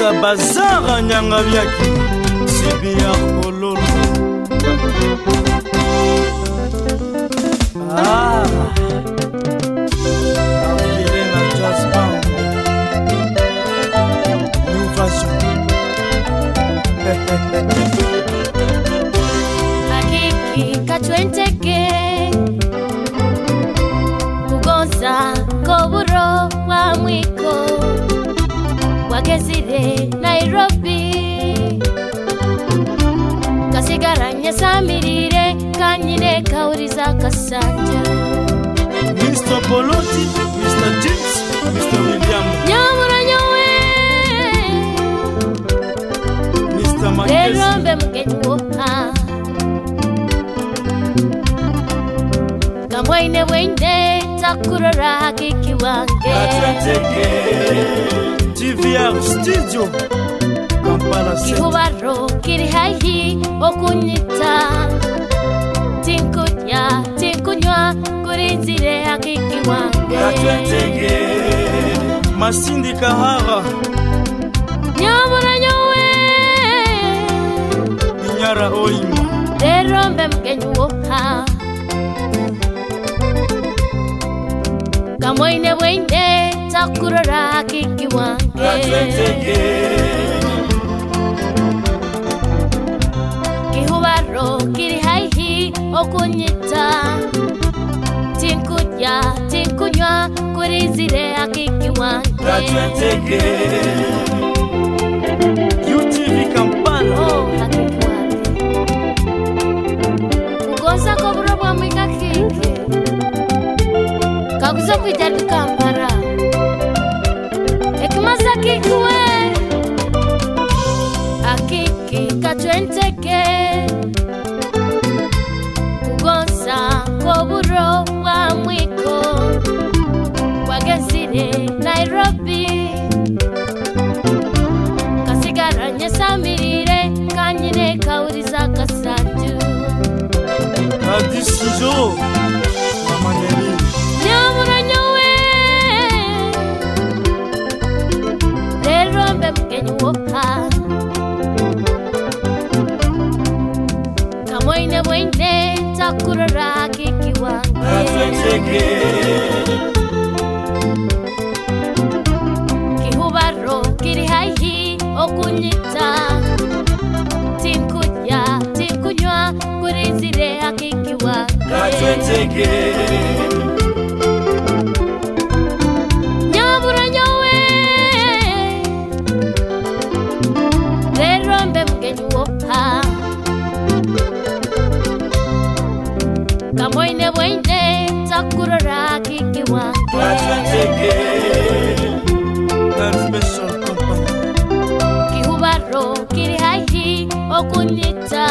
Mr. Bazara nyanga vyaki Sibia kololo Afilena Jazz Band New version Hakiki katwenteke Kugonza koburo wa mwiko Wagezire Nairobi Kasigaranye samirire Kanyine kauriza kasanja Mr. Poloti, Mr. James, Mr. William Nyamura nyowe Mr. Magezi Lerombe mgenyo Kamwaine wende takurora hakiki wange Atwenteke TVR Studio Kampala Center Kihubaro kiri hahi okunyita Tinkunywa kurinzire hakiki wange Atwenteke Masindi Kahara Nyamura nyowe Inyara Oima Lerombe mgenyo Kamwaine wende takurora hakiki wange Atwenteke Kihubaro kiri haihi okunyita Tinkunywa kurizire hakiki wange Atwenteke UTV Kampala Oh hakiki wange Kugonza koburo bwa mwika kike Kaguza kwijali Kampala Ekimaza kikuwe Hakiki katwenteke Kugonza koburo wa mwiko Wagezire Nairobi Kasigaranye samirire Kanyine kauriza kasanju Adisizo Mamaneri Nyamura nyowe Lerombe mgenyo Kamwaine wende takurora hakiki wange Atwenteke Kihubaro kiri haihi okunyita Tinkunywa kurizire hakiki wange Atwenteke Nyamura nyowe Lerombe mgenyo Kamwaine wende takurora hakiki wange Atwenteke That special company Kihubaro kiri haihi okunyita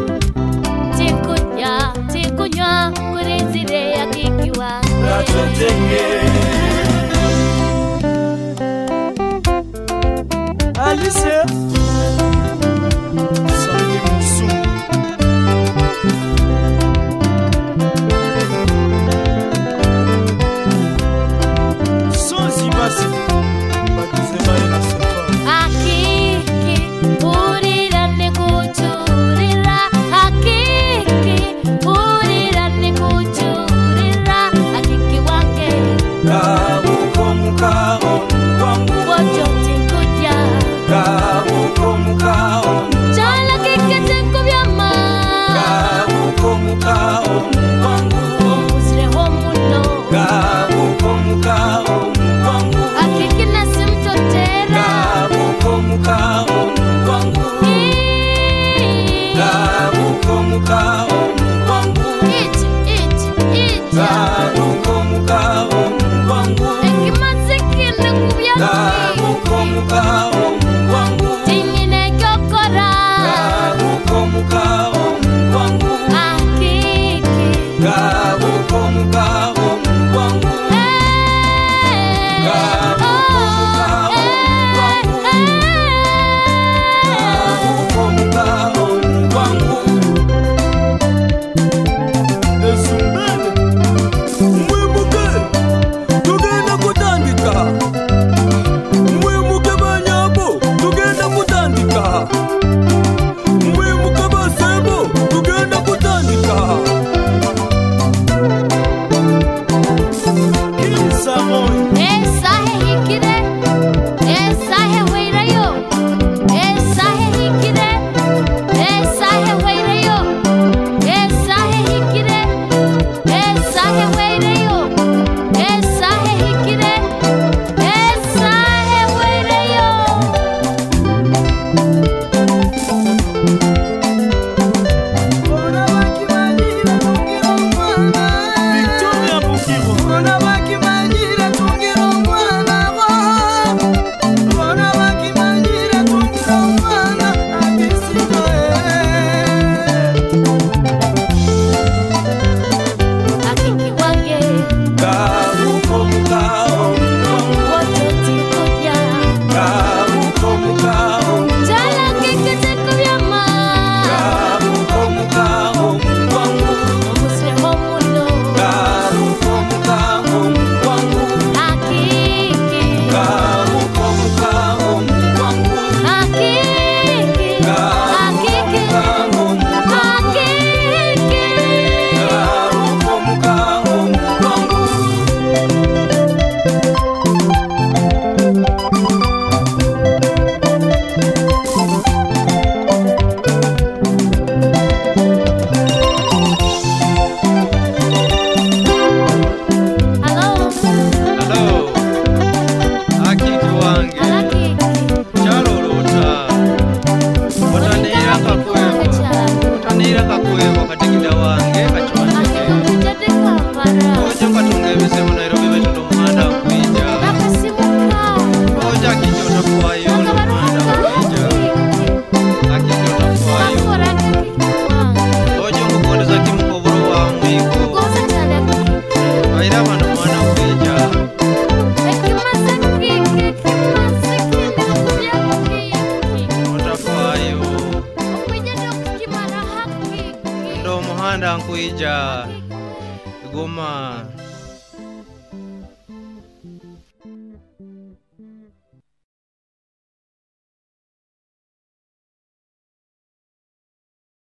Tinkunywa kurizire hakiki wange Atwenteke Alice Sangi Musumu Sonzi basi Bagize bae na sefa Hakiki urira nikuturira Hakiki urira nikuturira Hakiki wange Kabuko mukao Kwangu Wojo tinkuja Kabuko mukao Chala kike tinkubyama Kabuko mukao Kwangu Omuzire homuno Kabuko mukao Kwangu Hakiki nasimtotera Kabuko mukao Kwangu Kabuko mukao Kwangu Kabuko mukao Kwangu Ekimazikinde kubyama Kabuko mukao Kwangu Tingine kyokora Kabuko mukao Kwangu Hakiki Kabuko mukao Kwangu Kabuko mukao Kwangu Ezumbele Mwimuke Tugenda kutandika Mwimuke banyabu Ndo muhanda nkuija Goma